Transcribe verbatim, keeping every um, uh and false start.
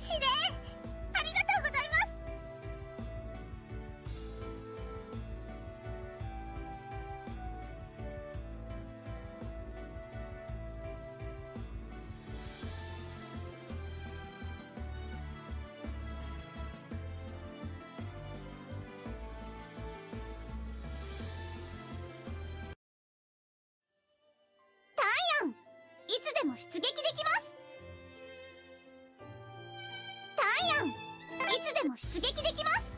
指令ありがとうございます。タイヤン、いつでも出撃できます。タイヤン、いつでも出撃できます。